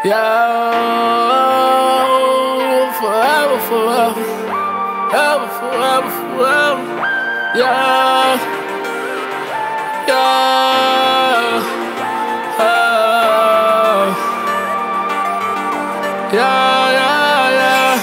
Yo, forever, forever, ever, forever, forever. Yeah, yeah, yeah.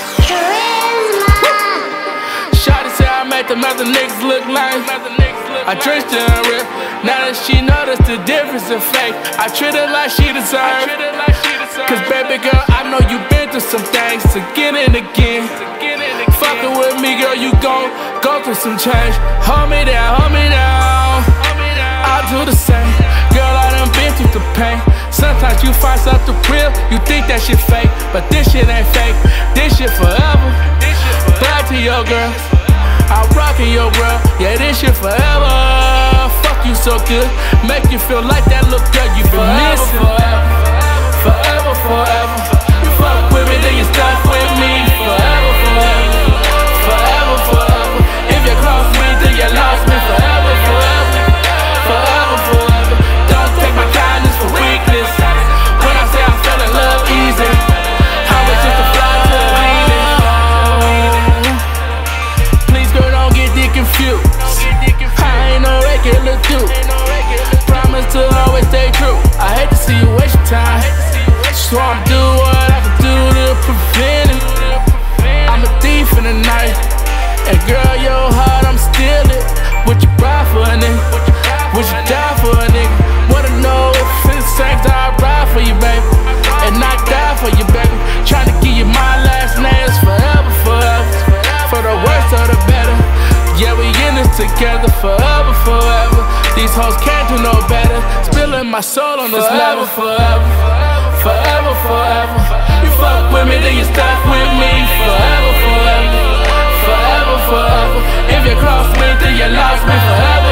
Shawty say I made them other niggas look lame. I drenched her in real. Now that she noticed the difference in fake, I treat her like she deserved. Cause baby girl, I know you been through some things again and again. Fuckin' with me, girl, you gon' go through some change. Hold me down, hold me down. I'll do the same. Girl, I done been through the pain. Sometimes you find something real, you think that shit fake, but this shit ain't fake. This shit forever. Back to your girl, I'm rockin' your world. Yeah, this shit forever. Fuck you so good, make you feel like that little girl you been missing. Forever, forever. You fuck with me, then you stuck with me. Forever, forever. Forever, forever. If you cross me, then you lost me. Forever, forever. Forever, forever. Don't take my kindness for weakness. When I say I fell in love easy, I was just a fly to the leaning. Please, girl, don't get confused. I ain't no regular dude. Promise to always stay true. I hate to see you waste your time, so I'm do what I can do to prevent it. I'm a thief in the night, and girl, your heart, I'm stealing. Would you ride for a nigga? Would you die for a nigga? Wanna know if it's things I'd ride for you, baby, and not die for you, baby. Tryna give you my last name, it's forever, forever. For the worse or the better. Yeah, we in this together, forever, forever. These hoes can't do no better. Spilling my soul on this level, forever. Forever, forever. You fuck with me, then you stuck with me. Forever, forever. Forever, forever. If you cross me, then you lost me. Forever.